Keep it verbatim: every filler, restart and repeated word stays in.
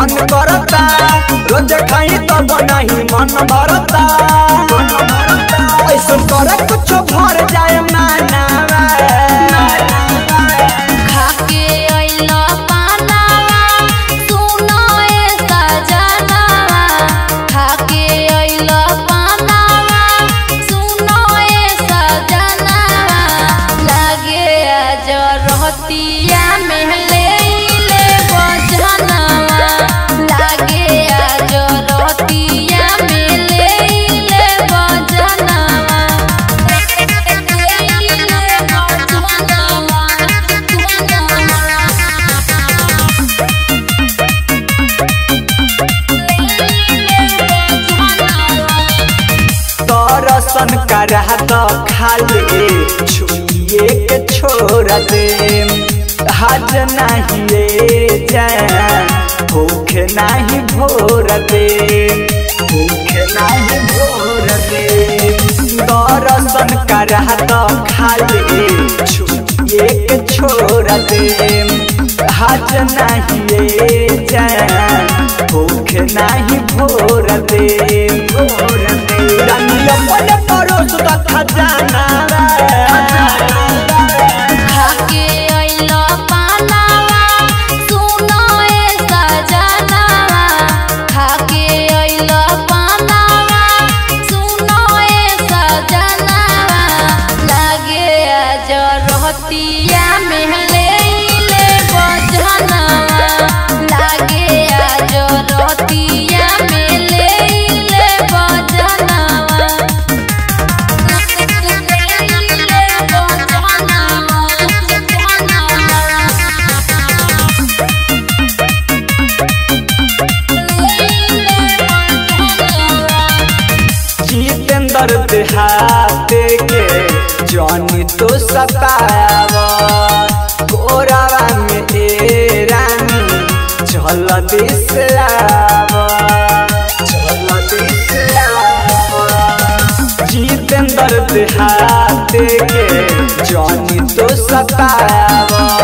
मन करता रोज खाई तो नहीं मन भरता ऐसा करे कुछ भर जाए मानावा खाके आइला पानावा सुनो ए सजनावा खाके आइला पानावा सुनो ए सजनावा लागे आज रहतिया में ले ले बजनावा लागे आज रहतिया में ले ले बजनावा दर्शन करा तो खाली छुए के छोड़ दे हज नहीं जान भूख नहीं भोर दे भूख नहीं भोर दे दर्शन करा तो खाली छुए के छोड़ दे हज नहीं जान भूख नहीं भोर दे भोर दे अपने परोस का खजाना खाके आइला पानावा सुनो ए सजनावा खाके आइला पानावा सुनो ए सजनावा लागे आज रहतिया में ले ले बजनावा लागे आज रहतिया में ले ले बजनावा जितेंद्र देहाते के जानी तो सतावा गोरावा में ए रानी चल दिसलावा चल दिसलावा जितेंद्र देहाते के जानी तो सतावा